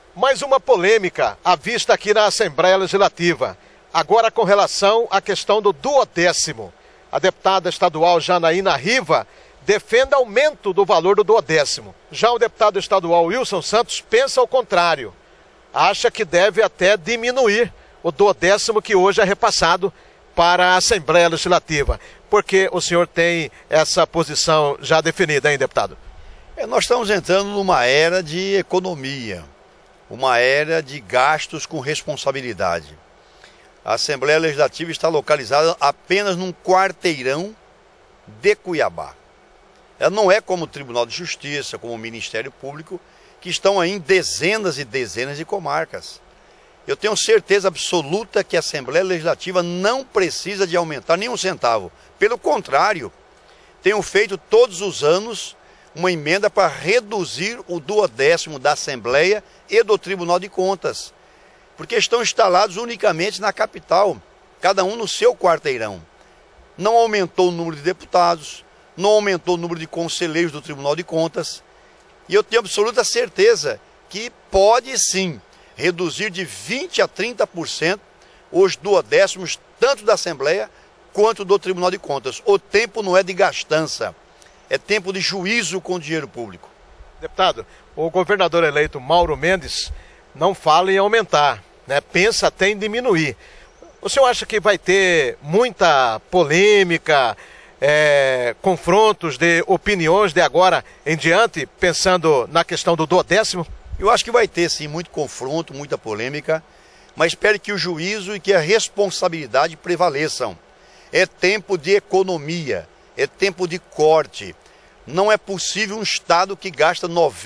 Mais uma polêmica à vista aqui na Assembleia Legislativa, agora com relação à questão do 10º. A deputada estadual Janaína Riva defende aumento do valor do 10º. Já o deputado estadual Wilson Santos pensa ao contrário. Acha que deve até diminuir o 10º que hoje é repassado para a Assembleia Legislativa. Por que o senhor tem essa posição já definida, hein, deputado? Nós estamos entrando numa era de economia, uma era de gastos com responsabilidade. A Assembleia Legislativa está localizada apenas num quarteirão de Cuiabá. Ela não é como o Tribunal de Justiça, como o Ministério Público, que estão aí em dezenas e dezenas de comarcas. Eu tenho certeza absoluta que a Assembleia Legislativa não precisa de aumentar nem um centavo. Pelo contrário, tenho feito todos os anos uma emenda para reduzir o 10º da Assembleia e do Tribunal de Contas, porque estão instalados unicamente na capital, cada um no seu quarteirão. Não aumentou o número de deputados, não aumentou o número de conselheiros do Tribunal de Contas, e eu tenho absoluta certeza que pode sim reduzir de 20% a 30% os 10º, tanto da Assembleia quanto do Tribunal de Contas. O tempo não é de gastança, é tempo de juízo com o dinheiro público. Deputado, o governador eleito Mauro Mendes não fala em aumentar, né? Pensa até em diminuir. O senhor acha que vai ter muita polêmica, confrontos de opiniões de agora em diante, pensando na questão do 10º? Eu acho que vai ter sim muito confronto, muita polêmica, mas espero que o juízo e que a responsabilidade prevaleçam. É tempo de economia, é tempo de corte. Não é possível um Estado que gasta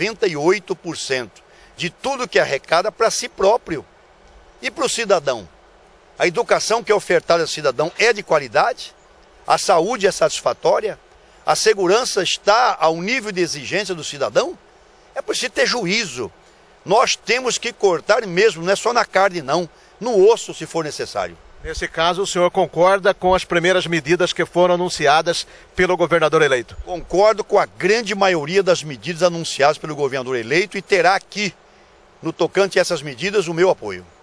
98% de tudo que arrecada para si próprio. E para o cidadão? A educação que é ofertada ao cidadão é de qualidade? A saúde é satisfatória? A segurança está ao nível de exigência do cidadão? É preciso ter juízo. Nós temos que cortar mesmo, não é só na carne não, no osso se for necessário. Nesse caso, o senhor concorda com as primeiras medidas que foram anunciadas pelo governador eleito? Concordo com a grande maioria das medidas anunciadas pelo governador eleito e terá aqui, no tocante a essas medidas, o meu apoio.